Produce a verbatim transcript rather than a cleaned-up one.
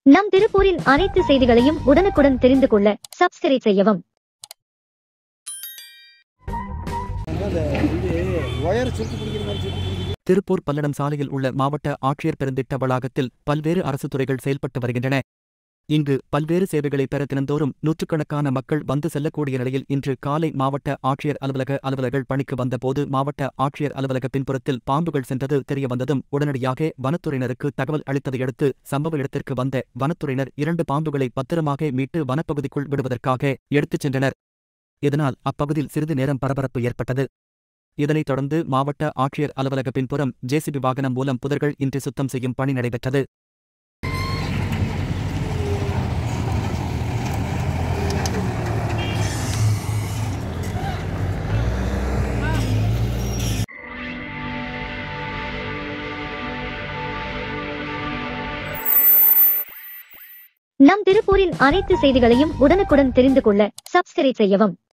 நம் திருப்பூரின் அனைத்து செய்திகளையும் உடனுக்குடன் தெரிந்து கொள்ள சப்ஸ்கிரைப் செய்யவும். திருப்பூர் பல்லடம் சாலையில் உள்ள மாவட்ட ஆட்சியர் பெருந்திட்ட வளாகத்தில் பல்வேறு அரசு துறைகள் செயல்பட்டு வருகின்றன. இங்கு பல்வேறு சேவைகளை பெற தினந்தோறும் நூற்றுக்கணக்கான மக்கள் வந்து செல்லக்கூடிய நிலையில் இன்று காலை மாவட்ட ஆட்சியர் அலுவலக அலுவலர்கள் பணிக்கு வந்தபோது மாவட்ட ஆட்சியர் அலுவலக பின்புறத்தில் பாம்புகள் சென்றது தெரியவந்ததும் உடனடியாக வனத்துறையினருக்கு தகவல் அளித்ததையடுத்து சம்பவ இடத்திற்கு வந்த வனத்துறையினர் இரண்டு பாம்புகளை பத்திரமாக மீட்டு வனப்பகுதிக்குள் விடுவதற்காக எடுத்துச் சென்றனர். இதனால் அப்பகுதியில் சிறிது நேரம் பரபரப்பு ஏற்பட்டது. இதனைத் தொடர்ந்து மாவட்ட ஆட்சியர் அலுவலக பின்புறம் ஜேசிபி வாகனம் மூலம் புதர்கள் இன்றி சுத்தம் செய்யும் பணி நடைபெற்றது. நம் திருப்பூரின் அனைத்து செய்திகளையும் உடனுக்குடன் தெரிந்து கொள்ள சப்ஸ்கிரைப் செய்யவும்.